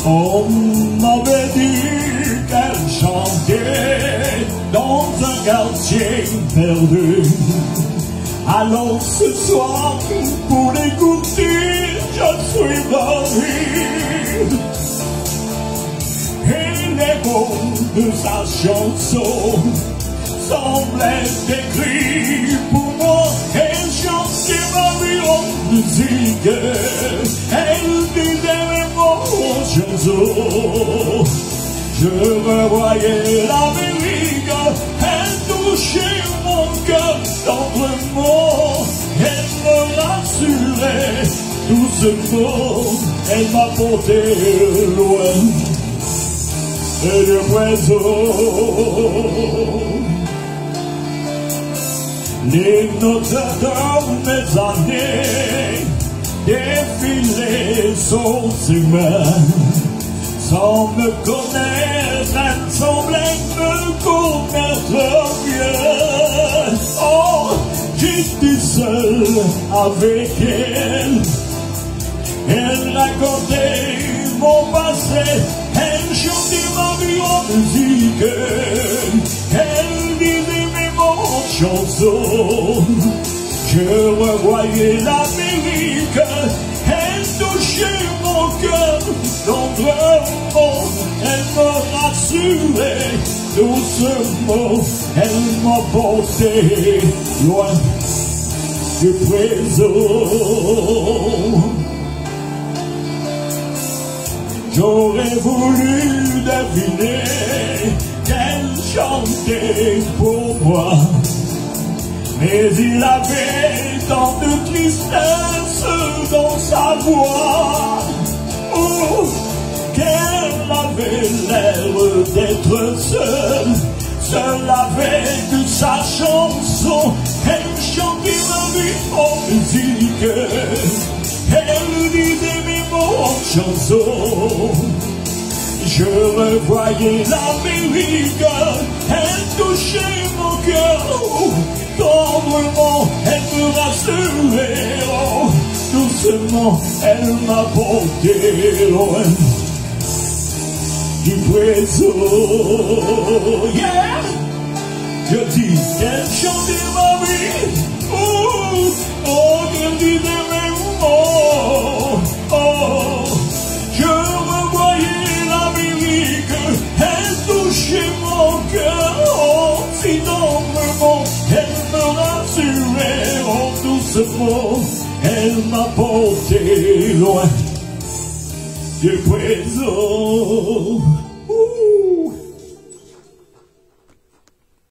On m'avait dit qu'elle chantait dans un quartier perdu. Alors ce soir, pour l'écouter, je suis venu. Et les mots de sa chanson semblaient écrits pour moi. Elle chantait ma vie en musique, elle disait mes mots en chanson. Je revoyais l'Amérique, elle touchait mon cœur tendrement. Elle me rassurait doucement, elle m'a porté loin et du oiseau. Les notes de mes années défilaient sur ses mains. Sans me connaître, elle semblait me connaître bien. Oh, j'étais seul avec elle. Elle racontait mon passé, elle chantait ma vie en musique. Elle disait mes mots en chanson. Je revoyais l'Amérique, elle touchait mon cœur tendrement. Elle me rassurait doucement, elle m'a porté loin du présent. J'aurais voulu deviner qu'elle chantait pour moi, mais il avait tant de tristesse dans sa voix. Oh, qu'elle avait l'air d'être seule, seule avec sa chanson. Elle chantait ma vie en musique, elle disait mes mots en chanson. Je revoyais l'Amérique, elle touchait mon cœur tendrement, elle me rassurait, oh, doucement, elle m'a porté loin du présent. Yeah! Je dis qu'elle chantait ma vie, oh, oh, qu'elle disait mes mots, oh. Je revoyais l'Amérique, elle touchait mon cœur, oh, si tendrement, elle me rassurait, oh, doucement, elle m'a porté loin du présent.